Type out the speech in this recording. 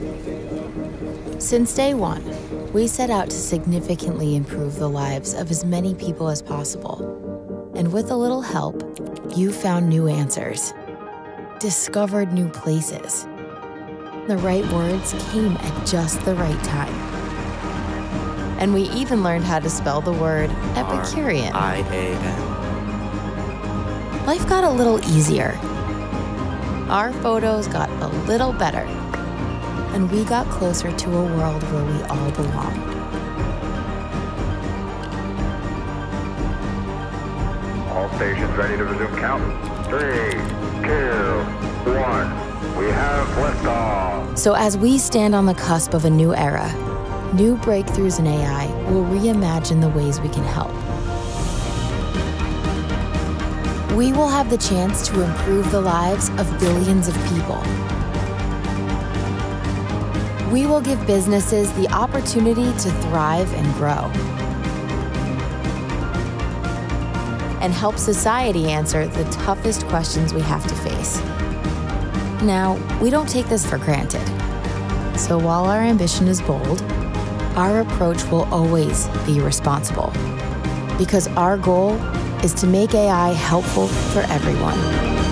Since day one, we set out to significantly improve the lives of as many people as possible. And with a little help, you found new answers, discovered new places. The right words came at just the right time. And we even learned how to spell the word Epicurean. R-I-A-N. Life got a little easier. Our photos got a little better. And we got closer to a world where we all belong. All stations ready to resume count. 3, 2, 1. We have liftoff. So as we stand on the cusp of a new era, new breakthroughs in AI will reimagine the ways we can help. We will have the chance to improve the lives of billions of people. We will give businesses the opportunity to thrive and grow, and help society answer the toughest questions we have to face. Now, we don't take this for granted. So while our ambition is bold, our approach will always be responsible, because our goal is to make AI helpful for everyone.